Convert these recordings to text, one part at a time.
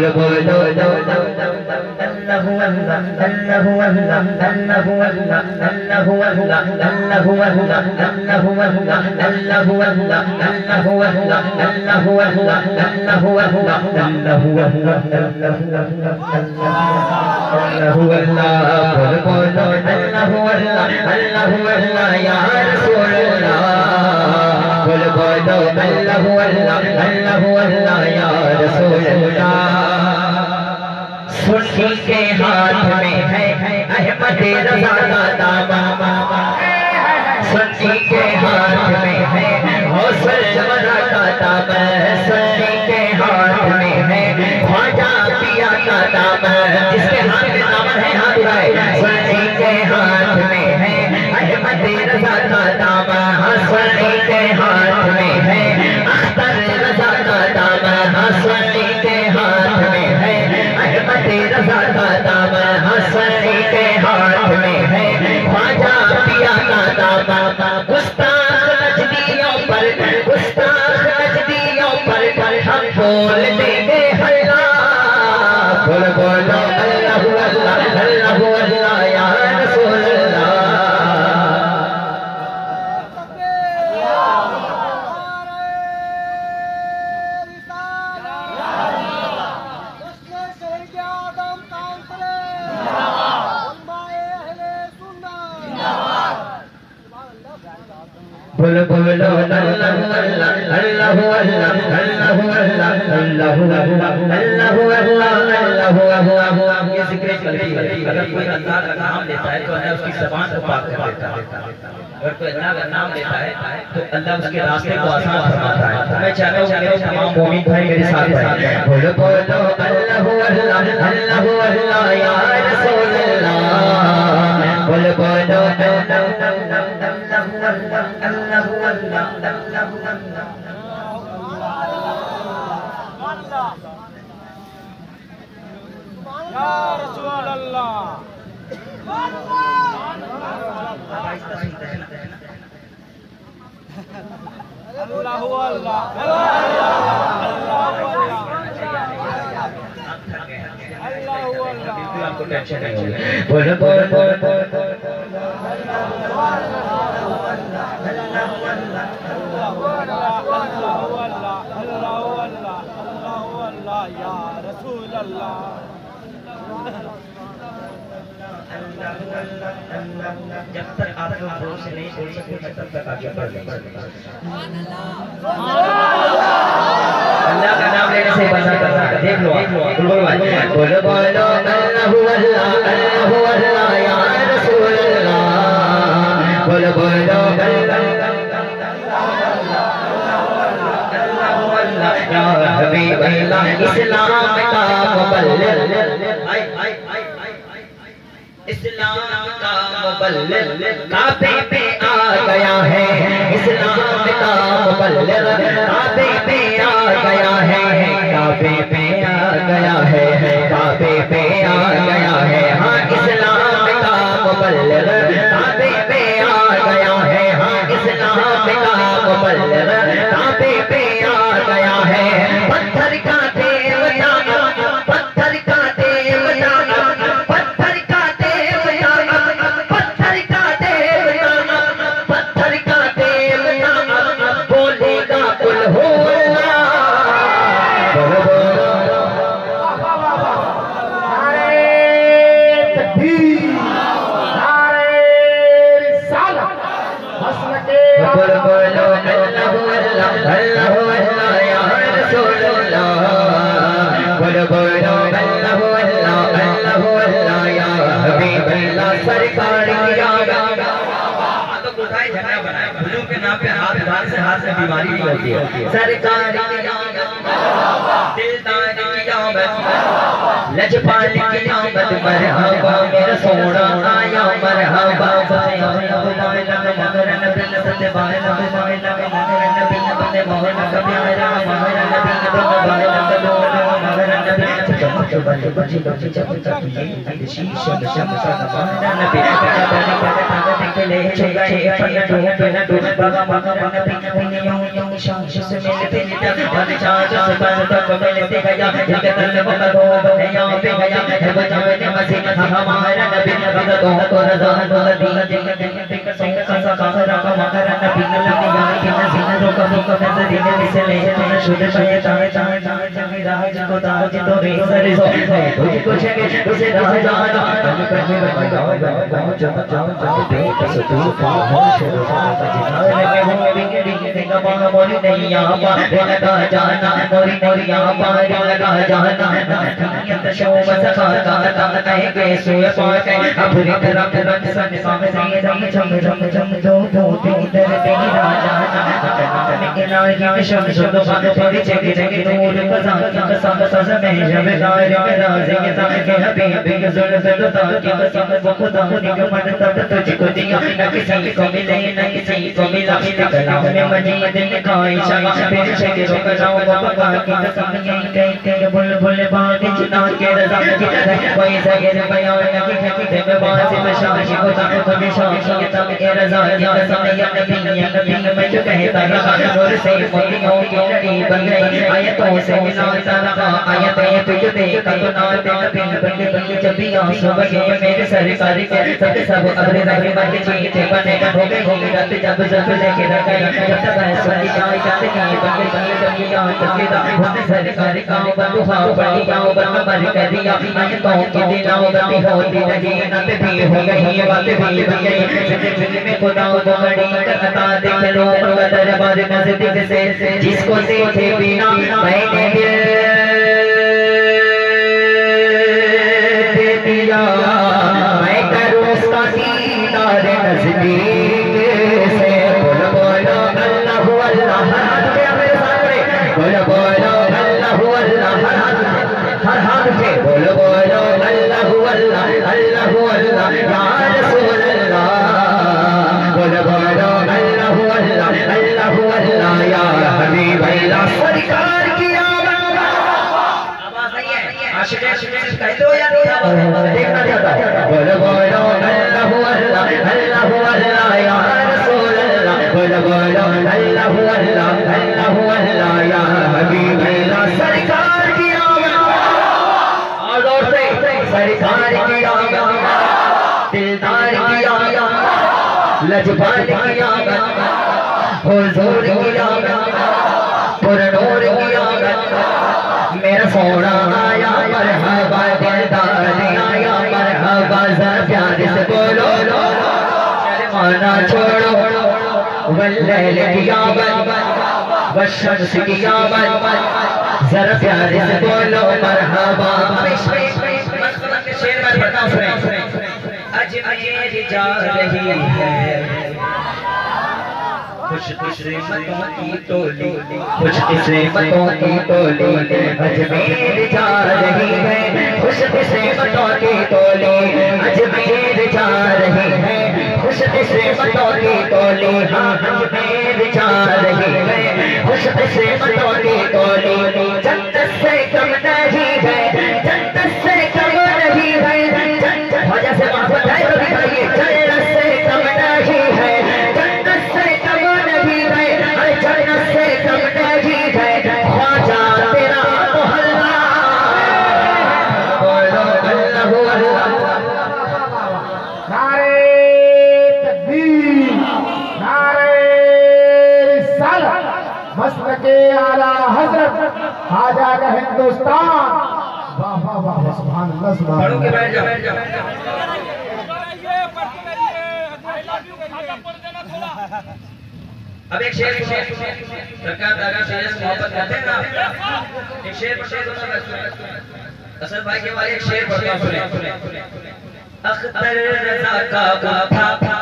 बोलो अल्लाहु अल्लाह अल्लाहु अल्लाह अल्लाहु अल्लाह अल्लाहु अल्लाह अल्लाहु अल्लाह अल्लाहु अल्लाह अल्लाहु अल्लाह अल्लाहु अल्लाह अल्लाहु अल्लाह अल्लाहु अल्लाह अल्लाहु अल्लाह अल्लाहु अल्लाह बोलो अल्लाहु अल्लाह अल्लाहु अल्लाह या रसूल अल्लाह बोलो अल्लाहु अल्लाह अल्लाहु अल्लाह या रसूल अल्लाह। सुन्नी के हाथ में है अहमद रज़ा का दामन, सुन्नी के हाथ में है हौसल रज़ा का दामन, सुन्नी के हाथ में है ख्वाजा पिया का दामन। जिसके हाथ में दामन है हाथ उठाए। सुन्नी के हाथ में है अहमद रज़ा का दामन, सुन्नी के हाथ में है अख्तर रज़ा का दामन, सुन्नी के हाथ में है अहमद रज़ा का दामन, सुन्नी के हाथ में है ख्वाजा पिया का दामन। गुस्ताख नजदियों पर हम बोल देंगे हल्ला, बोलो अल्लाहु अल्लाह अल्लाहु अल्लाह या रसूल अल्लाह। बोलो अल्लाहु अल्लाह अल्लाहु अल्लाह अल्लाहु अल्लाह अल्लाहु अल्लाह अल्लाहु अल्लाह अल्लाहु अल्लाह। ये जिक्र करती है। अगर कोई अल्लाह का नाम लेता है तो अल्लाह उसकी ज़बान को पाक कर देता है। अगर कोई अल्लाह का नाम लेता है तो अल्लाह उसके रास्ते को आसान फरमाता है। मैं चाहता हूँ मेरे तमाम मोमिन भाई मेरे साथ हैं। बोलो अल्लाहु अल्लाह अल्लाहु अल्लाह या रसूल अल्लाह। बोलो या रसूल अल्लाह। अल्लाहु अल्लाह अल्लाहु अल्लाह। आपको टेंशन नहीं होगी। या रसूल अल्लाह। जब तक आप लोग जोर से नहीं बोल सकते तब तक आगे बढ़ जाएंगे। अल्लाह का नाम लेने से बचा करना है। देख लो बोलो अल्लाहु अल्लाह अल्लाहु अल्लाह या रसूल अल्लाह। बोलो इस्लाम का मुबल्लिग, इस्लाम का मुबल्लिग काबे पे आ गया है, इस्लाम का मुबल्लिग काबे पे आ गया है, काबे पे आ गया है, काबे पे आ गया है। हाँ इस्लाम का मुबल्लिग काबे पे आ गया है, हाँ इस्लाम का मुबल्लिग काबे पे आ गया है। पत्थर का देवता, पत्थर का देवता, पत्थर का देवता, पत्थर का देवता, पत्थर का देवता बोलेगा कुल हो हाथ से बीमारी नहीं होती है। सरकार लजपाल की आमद मरहबा मेरा सोना आया मरहबा जिसको देखे बिना मैंने दिया मैं करूँ उसका दीदार नज़दीक से। बोलो बोलो अल्लाह अल्लाह, मेरे सामने बोलो बोलो अल्लाह अल्लाह, हर हाथ पे बोलो बोलो अल्लाह अल्लाह अल्लाह अल्लाह या रसूल अल्लाह। बोलो बोलो अल्लाह अल्लाह अल्लाह अल्लाह या हबीब अल्लाह। सरकार की आवाज़ नहीं है, आशिक कह दो या देखना चाहता है। बोलो बोलो अल्लाह अल्लाह अल्लाह अल्लाह या रसूल अल्लाह। बोलो बोलो अल्लाह अल्लाह अल्लाह अल्लाह या हबीब अल्लाह। सरकार की आवाज़ और से सरकार की आवाज़, दिलदार की आवाज़, लजपाल की आवाज़, हुजूर की आवाज़, पुरनूर की आवाज़। मेरा सोना आया मरहबा, दिलदार आया मरहबा, जरा प्यार से बोलो शर्माना छोड़ो। वल्लैल की आवाज़, वशम्स की आवाज़, जरा प्यार से बोलो मरहबा। शेर मैं बताऊं सुने। अजमेर जा रही है खुश किस्मतों की टोली, खुश किस्मतों की टोली, अजमेर जा रही है खुश किस्मतों की टोली, अजमेर जा रही है खुश किस्मतों की टोली। हाँ अजमेर जा रही है खुश किस्मतों की टोली। जन्नत से कम नहीं है, जन्नत से कम नहीं है, वजह से मोहब्बत है तो दिखाइए। जन्नत से कम नहीं है, जन्नत से कम नहीं है, अरे जन्नत से कम नहीं है, ख्वाजा तेरा मोहल्ला। बोलो अल्लाह अल्लाह। नारे तकबीर, नारे रिसालत, मसलके आला हजरत ख्वाजा का हिंदुस्तान। वाह वाह वाह, सुभान अल्लाह सुभान पढ़ो के बैठ जाओ। अब एक शेर सरकार दादा से मोहब्बत करते हैं ना, एक शेर असल भाई के वाले एक शेर पढ़ता हूं सुने। अख्तर रजा का उठा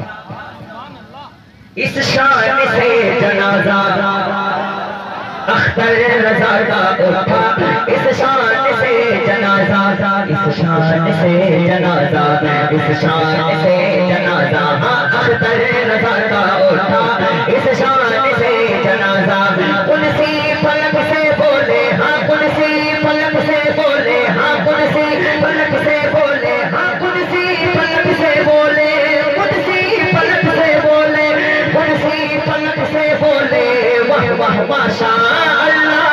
इस शान से जनाजा, अख्तर रजा का उठा इस शान से जनाजा, इस शान से जनाजा, इस शान से जनाजा। अख्तर रजा का उठा इस शान से जनाजा। कुलसी फलक से बोले हाँ, कुलसी फलक से बोले हाँ, माशा अल्लाह।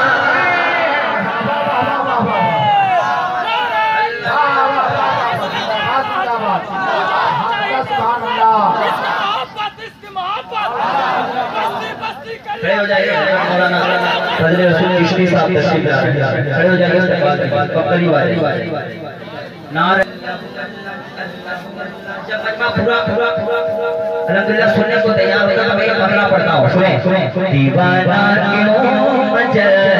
खड़े हो जाइए मौलाना फजले रसूल चिश्ती साहब तशरीफ ला रहे हैं। खड़े हो जाइए उसके बाद बकरी वाले नारे जब मजमा पूरा अल्हम्दुलिल्लाह सुनने को तैयार होगा तो मैं पढ़ना पड़ता हूँ। सुने दीवाना क्यों मचल